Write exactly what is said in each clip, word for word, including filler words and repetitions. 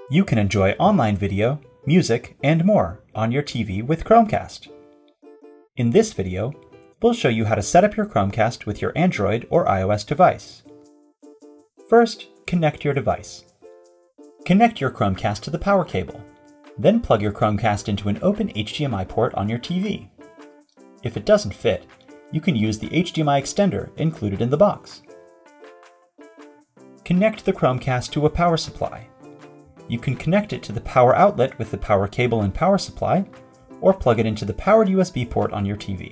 You can enjoy online video, music, and more on your T V with Chromecast. In this video, we'll show you how to set up your Chromecast with your Android or iOS device. First, connect your device. Connect your Chromecast to the power cable. Then plug your Chromecast into an open H D M I port on your T V. If it doesn't fit, you can use the H D M I extender included in the box. Connect the Chromecast to a power supply. You can connect it to the power outlet with the power cable and power supply, or plug it into the powered U S B port on your T V.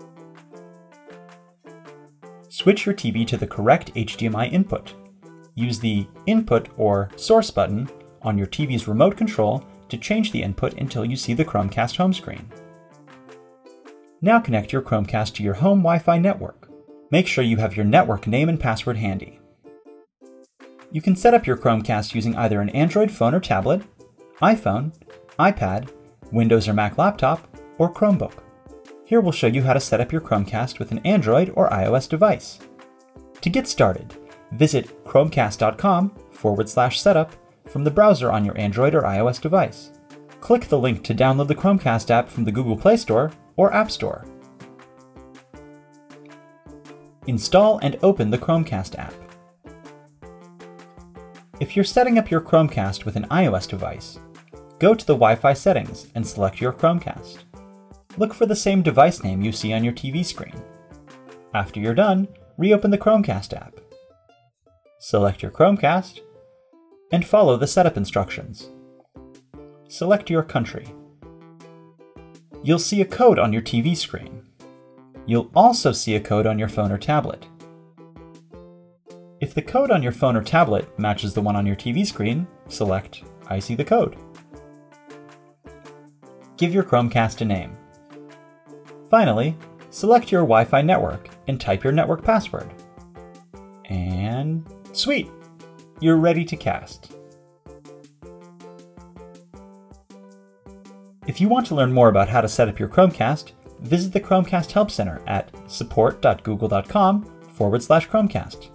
Switch your T V to the correct H D M I input. Use the Input or Source button on your T V's remote control to change the input until you see the Chromecast home screen. Now connect your Chromecast to your home Wi-Fi network. Make sure you have your network name and password handy. You can set up your Chromecast using either an Android phone or tablet, iPhone, iPad, Windows or Mac laptop, or Chromebook. Here we'll show you how to set up your Chromecast with an Android or iOS device. To get started, visit chromecast.com forward slash setup from the browser on your Android or iOS device. Click the link to download the Chromecast app from the Google Play Store or App Store. Install and open the Chromecast app. If you're setting up your Chromecast with an iOS device, go to the Wi-Fi settings and select your Chromecast. Look for the same device name you see on your T V screen. After you're done, reopen the Chromecast app. Select your Chromecast and follow the setup instructions. Select your country. You'll see a code on your T V screen. You'll also see a code on your phone or tablet. If the code on your phone or tablet matches the one on your T V screen, select I see the code. Give your Chromecast a name. Finally, select your Wi-Fi network and type your network password. And sweet! You're ready to cast. If you want to learn more about how to set up your Chromecast, visit the Chromecast Help Center at support dot google dot com forward slash Chromecast.